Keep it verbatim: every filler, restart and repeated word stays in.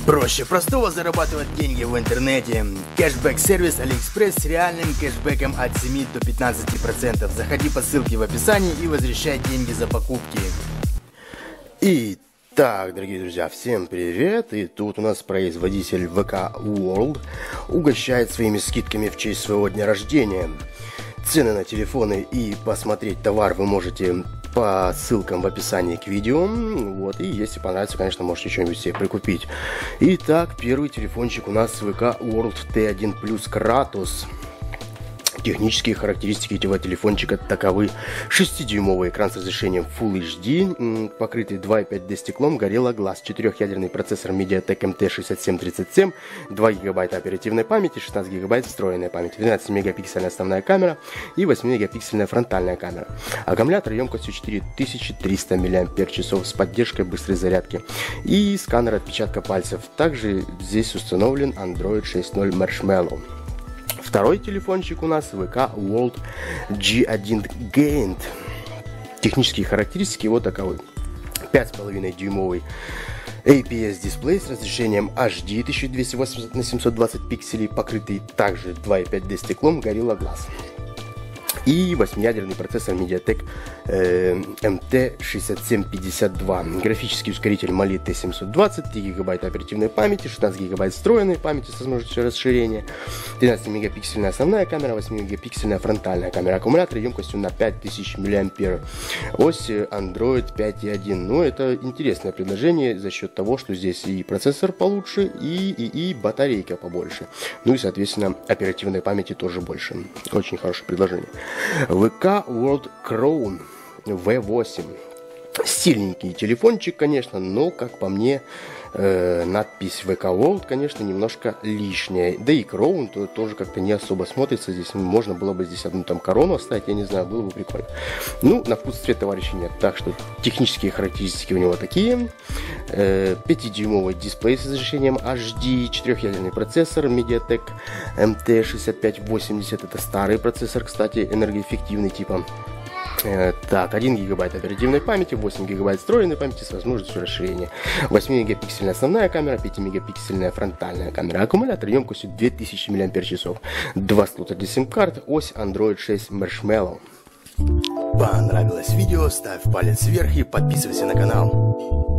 Проще простого зарабатывать деньги в интернете. Кэшбэк-сервис AliExpress с реальным кэшбэком от семи до пятнадцати процентов. Заходи по ссылке в описании и возвращай деньги за покупки. Итак, дорогие друзья, всем привет! И тут у нас производитель ви кей World угощает своими скидками в честь своего дня рождения. Цены на телефоны и посмотреть товар вы можете по ссылкам в описании к видео. Вот, и если понравится, конечно, можете что-нибудь себе прикупить. Итак, первый телефончик у нас ви кей World ти один плюс Kratos. Технические характеристики этого телефончика таковы: шестидюймовый экран с разрешением Full эйч ди, покрытый два и пять дэ стеклом, Gorilla Glass, четырехъядерный процессор MediaTek эм тэ шестьдесят семь тридцать семь, два гигабайта оперативной памяти, шестнадцать гигабайт встроенной памяти, двенадцатимегапиксельная основная камера и восьмимегапиксельная фронтальная камера. Аккумулятор емкостью четыре тысячи триста миллиампер-часов с поддержкой быстрой зарядки и сканер отпечатка пальцев. Также здесь установлен Android шесть ноль Marshmallow. Второй телефончик у нас ви кей World джи один Giant. Технические характеристики вот таковы: пять с половиной дюймовый эй пи эс дисплей с разрешением эйч ди тысяча двести восемьдесят на семьсот двадцать пикселей, покрытый также два и пять дэ стеклом, Gorilla Glass. И восьмиядерный процессор MediaTek э, эм тэ шестьдесят семь пятьдесят два. Графический ускоритель Mali ти семьсот двадцать, три гигабайта оперативной памяти, шестнадцать гигабайт встроенной памяти с возможностью расширения, тринадцатимегапиксельная основная камера, восьмимегапиксельная фронтальная камера. Аккумулятор емкостью на пять тысяч миллиампер. Ось Android пять и один. Ну, это интересное предложение за счет того, что здесь и процессор получше, и, и, и батарейка побольше. Ну и, соответственно, оперативной памяти тоже больше. Очень хорошее предложение. ви кей World Crown ви восемь. Стильненький телефончик, конечно, но, как по мне, э, надпись ви кей World, конечно, немножко лишняя. Да и Crown то, тоже как-то не особо смотрится. Здесь можно было бы здесь одну там корону оставить, я не знаю, было бы прикольно. Ну, на вкус цвет товарища нет. Так что технические характеристики у него такие. Э, пятидюймовый дисплей с разрешением эйч ди, четырехъядерный процессор MediaTek эм тэ шестьдесят пять восемьдесят. Это старый процессор, кстати, энергоэффективный типа. Так, один гигабайт оперативной памяти, восемь гигабайт встроенной памяти с возможностью расширения, восьмимегапиксельная основная камера, пятимегапиксельная фронтальная камера. Аккумулятор емкостью две тысячи миллиампер-часов, два слота для сим-карт, ось Android шесть Marshmallow. Понравилось видео? Ставь палец вверх и подписывайся на канал.